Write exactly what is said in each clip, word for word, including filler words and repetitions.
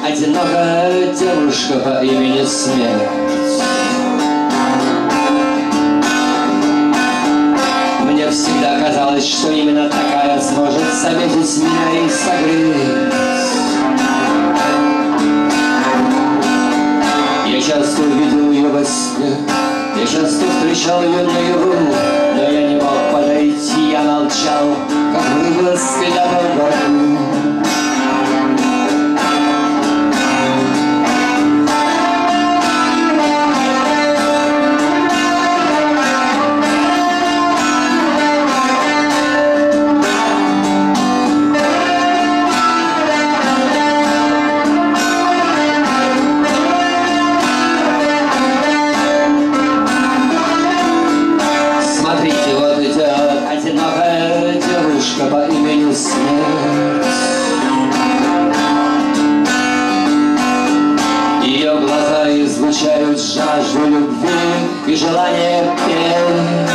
одинокая девушка по имени Смерть. Мне всегда казалось, что именно такая сможет заметить меня и согреть. Я часто увидел ее во сне, я часто встречал ее наяву, но я не мог подойти, я молчал, как рыба с кляпом во рту. По имени Смерть. Ее глаза излучают жажду любви и желание петь.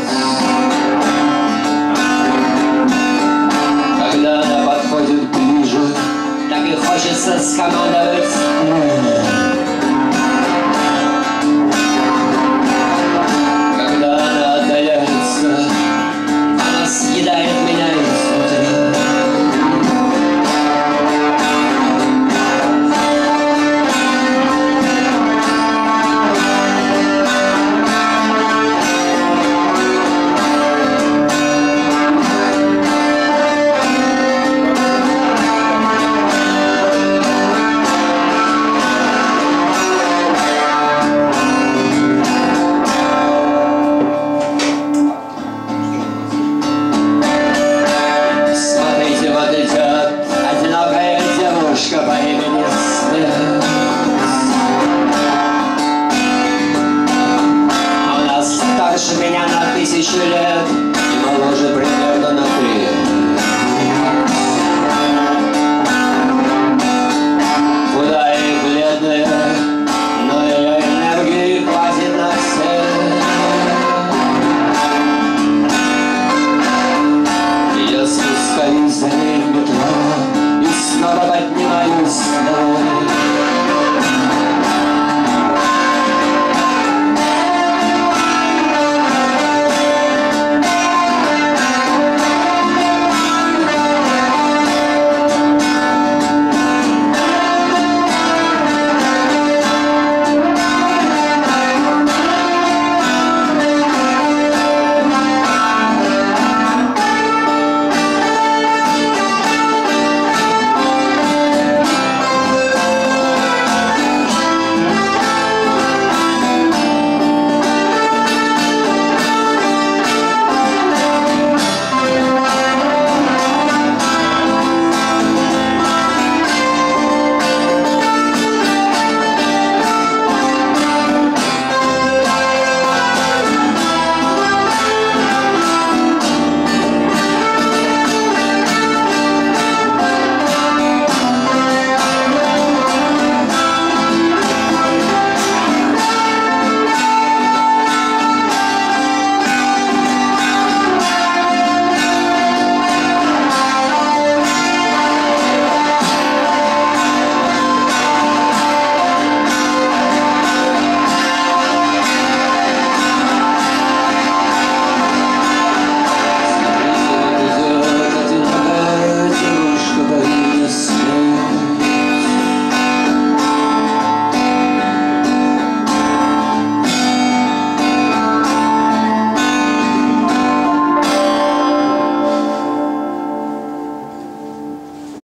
Когда она подходит ближе, так и хочется скомандовать. Когда она отдаляется, она съедает меня изнутри. Меня на тысячу лет.